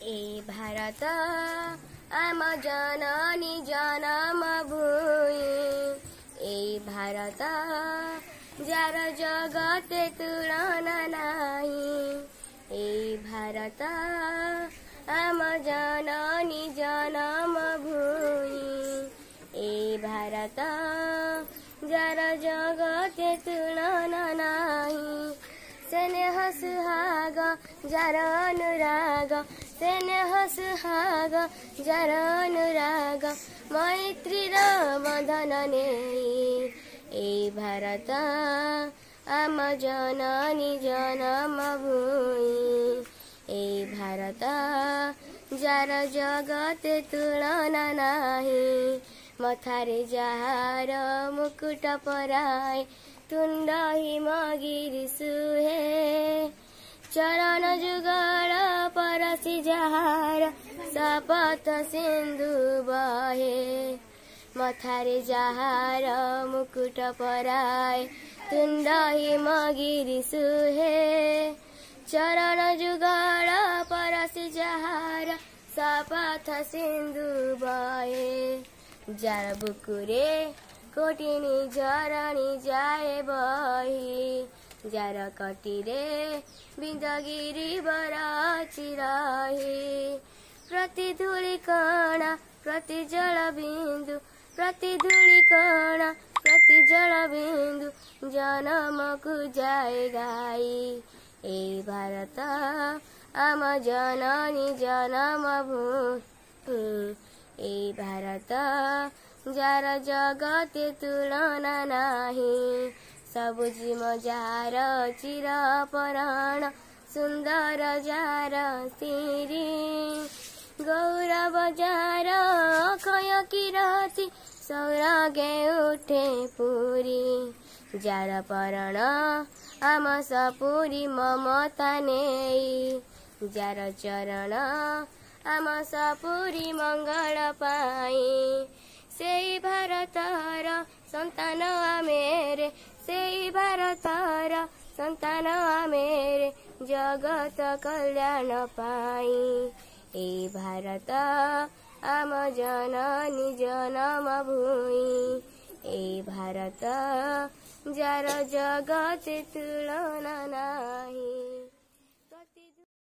ए भारत आम जननी जनम भूमि। ए भारत जार जगते तुलना नाही। ए भारत आम जननी जनम भूमि। ए भारत जार जगते तुलना नाही। स्नेह सुहाग जार अनुराग, स्नेह सुहाग जार अनुराग, मैत्रीर बंधन नेई। ए भारत आम जननी जनम भूमि। ए भारत जार जगते तुलना नाही। मथारे जहार मुकुट पराए, तुंड हिमगिरी सुहे। चरण जुगल परसी जहार, शपथ सिंधु बहे। मथारे जहार मुकुट पराए, तुंड हिमगिरी सुहे। चरण जुगल परसी जहार, शपथ सिंधु बहे। जार बुकुरे कोटिनी झरणी जाए बही। जार कटिरे बिंदगिरी बरची रही। प्रति धूଳି कणा प्रति जल बिंदु, प्रति धूଳି कणा प्रति जल बिंदु, जन्म को जाए गाई। ए भारत आम जननी जनम भूमि। ए भारत जार जगते तुलना नाही। सबुजिम जार चिर पराण, सुंदर जार सिरी। गौरव जार अक्षय कीरति, सौरगे उठे पुरी। जार पराण आम सपुरी ममता नेई। जार चरण आम सपुरी मंगल पाई। सेई भारतर संतान आमेरे, सेई भारतर संतान आमेरे, जगत कल्याण पाई। ए भारत आम जननी जनम भूमि। ए भारत जार जगते तुलना नाही।